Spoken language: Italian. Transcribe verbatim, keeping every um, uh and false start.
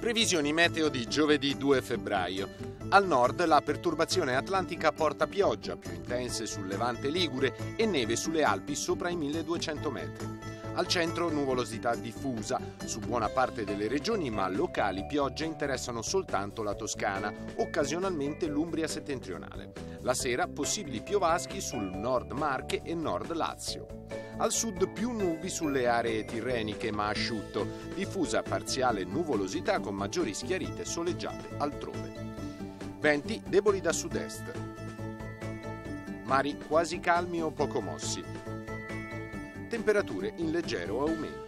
Previsioni meteo di giovedì due febbraio. Al nord la perturbazione atlantica porta pioggia, più intense sul Levante ligure e neve sulle Alpi sopra i milleduecento metri. Al centro nuvolosità diffusa su buona parte delle regioni, ma locali piogge interessano soltanto la Toscana, occasionalmente l'Umbria settentrionale. La sera possibili piovaschi sul nord Marche e nord Lazio. Al sud più nubi sulle aree tirreniche ma asciutto, diffusa parziale nuvolosità con maggiori schiarite soleggiate altrove. Venti deboli da sud-est. Mari quasi calmi o poco mossi. Temperature in leggero aumento.